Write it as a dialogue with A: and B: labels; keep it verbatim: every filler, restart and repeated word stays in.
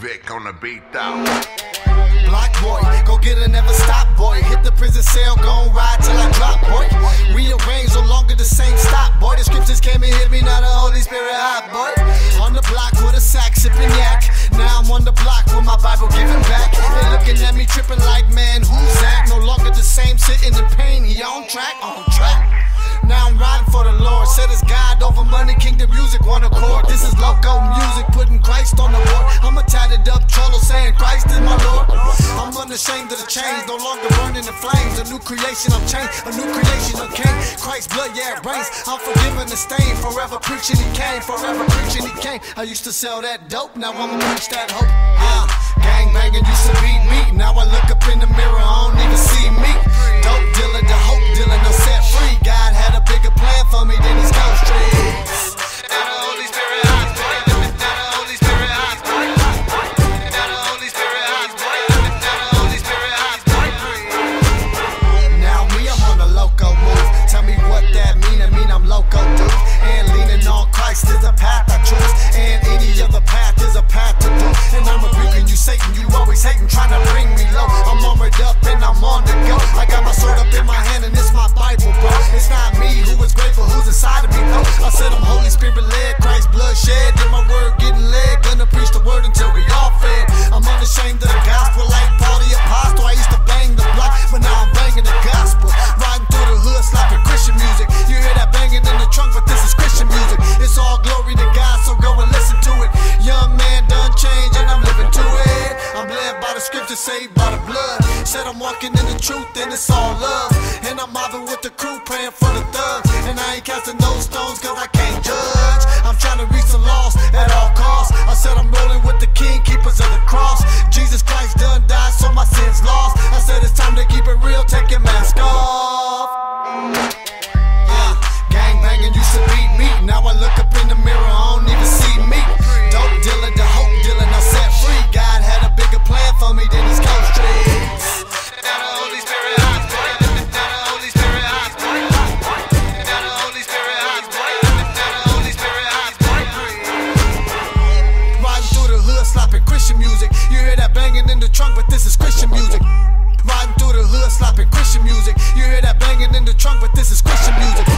A: Vic on the beat out.
B: Block boy, go get a never stop boy. Hit the prison cell, gon' ride till I drop boy. Rearrange, no longer the same stop boy. The scriptures came and hit me, now the Holy Spirit hot boy. On the block with a sack, sipping yak. Now I'm on the block with my Bible giving back. They looking at me tripping like, man, who's that? No longer the same, sitting in pain. He on track, on track. Now I'm riding for the Lord. Set his God over money, kingdom music, one accord. This is loco music, putting Christ on the board. I'm a tatted up cholo saying Christ is my Lord. I'm unashamed of the chains, no longer burning the flames. A new creation, I'm changed, a new creation, I'm king. Christ's blood, yeah, it reigns. I'm forgiven the stain, forever preaching he came, forever preaching he came. I used to sell that dope, now I'ma preach that hope. Yeah, gang banging used to beat me. Now I look up in the mirror, I don't even see me. Dope dealer, the hope dealer, no set free. God had a bigger plan for me than these cold streets. Now the Holy Spirit hot boy. Now the Holy Spirit hot boy. Now the Holy Spirit hot boy. Now the Holy Spirit hot boy. Now me, I'm on a loco move. Tell me what that mean. I mean I'm loco, dude. And leaning on Christ is a path I choose. And any other path is a path to do. And I'm rebuking you, Satan. You always hating, trying to bring me low. I'm armored up and I'm on the go. I got my sword up in my hand and it's my Bible, bro. It's not me who is grateful, who's inside of me, though. I said I'm Holy Spirit led, Christ blood shed. Then my word getting led, gonna preach the word until we all fed. I'm unashamed of the gospel, like Paul the apostle. I used to bang the block, but now I'm banging the gospel. Riding through the hood, slapping Christian music. You hear that banging in the trunk, but this is Christian music. It's all glory to God, so go and listen to it. Young man done changed and I'm living to it. I'm led by the scripture, saved by the blood. Said I'm walking in the truth and it's all love. And I'm mobbing with the crew, praying for the thugs. And I ain't casting no stones cause I can't judge. I'm trying to reach the lost at all costs. I said I'm rolling with the king, keepers of the cross. Jesus Christ done died, so my sins lost. I said it's time to keep it real, take your mask off. Yeah, gang banging used to beat me. Now I look up in the mirror, I don't even see me. Dope dealer, the hope dealer, now set free. God had a bigger plan for me than these cold streets. Now the Holy Spirit hot boy. Now the Holy Spirit hot boy. Now the Holy Spirit hot boy. Now the Holy Spirit hot boy. Riding through the hood, slapping Christian music. You hear that banging in the trunk, but this is Christian music. Riding through the hood, slapping Christian music. You hear that banging in the trunk, but this is Christian music.